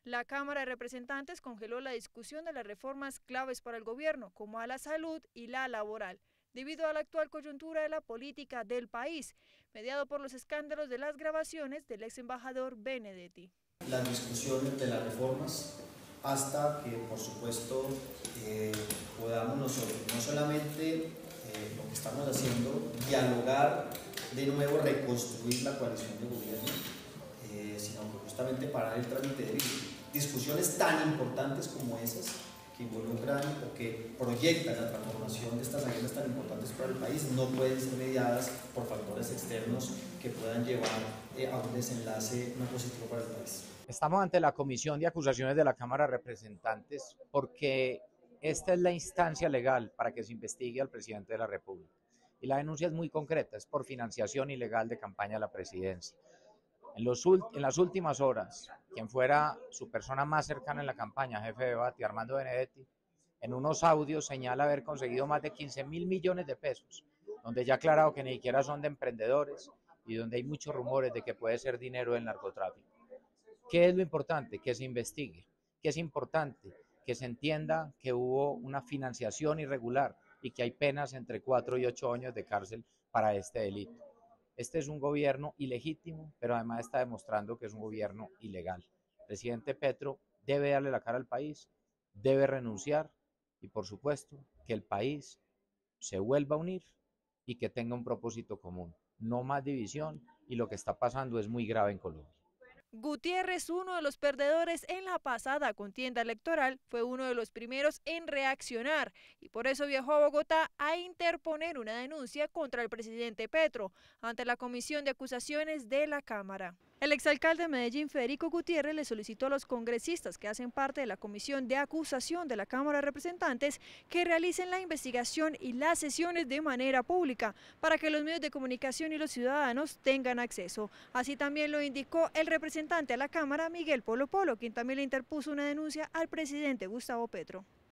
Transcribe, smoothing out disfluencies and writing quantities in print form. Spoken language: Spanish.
La Cámara de Representantes congeló la discusión de las reformas claves para el gobierno, como a la salud y la laboral, debido a la actual coyuntura de la política del país, mediado por los escándalos de las grabaciones del ex embajador Benedetti. Las discusiones de las reformas hasta que, por supuesto, podamos nosotros, no solamente lo que estamos haciendo, dialogar de nuevo, reconstruir la coalición de gobierno, sino que justamente parar el trámite de discusiones tan importantes como esas que involucran o que proyectan la transformación de estas agendas tan importantes para el país no pueden ser mediadas por factores externos que puedan llevar a un desenlace no positivo para el país. Estamos ante la Comisión de Acusaciones de la Cámara de Representantes porque esta es la instancia legal para que se investigue al presidente de la República. Y la denuncia es muy concreta, es por financiación ilegal de campaña a la presidencia. En las últimas horas, quien fuera su persona más cercana en la campaña, jefe de debate, Armando Benedetti, en unos audios señala haber conseguido más de 15.000 millones de pesos, donde ya ha aclarado que ni siquiera son de emprendedores y donde hay muchos rumores de que puede ser dinero del narcotráfico. ¿Qué es lo importante? Que se investigue. ¿Qué es importante? Que se entienda que hubo una financiación irregular y que hay penas entre 4 y 8 años de cárcel para este delito. Este es un gobierno ilegítimo, pero además está demostrando que es un gobierno ilegal. El presidente Petro debe darle la cara al país, debe renunciar y, por supuesto, que el país se vuelva a unir y que tenga un propósito común. No más división, y lo que está pasando es muy grave en Colombia. Gutiérrez, uno de los perdedores en la pasada contienda electoral, fue uno de los primeros en reaccionar y por eso viajó a Bogotá a interponer una denuncia contra el presidente Petro ante la Comisión de Acusaciones de la Cámara. El exalcalde de Medellín, Federico Gutiérrez, le solicitó a los congresistas que hacen parte de la Comisión de Acusación de la Cámara de Representantes que realicen la investigación y las sesiones de manera pública para que los medios de comunicación y los ciudadanos tengan acceso. Así también lo indicó el representante a la Cámara, Miguel Polo Polo, quien también le interpuso una denuncia al presidente Gustavo Petro.